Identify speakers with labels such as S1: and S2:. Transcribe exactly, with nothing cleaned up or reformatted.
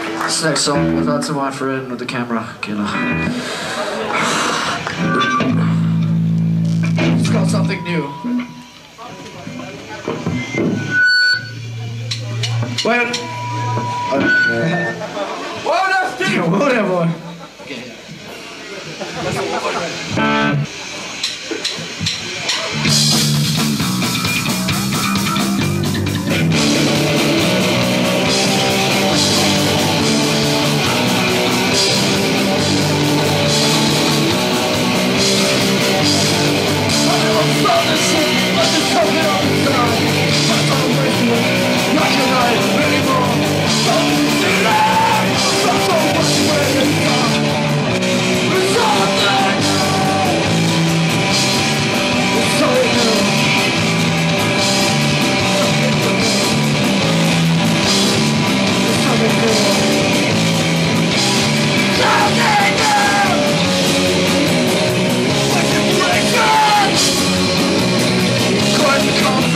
S1: This next song was out to my friend with the camera killer. It's called Something New. Wait. Whoa there, Steve! Whoa there, boy. Okay. Come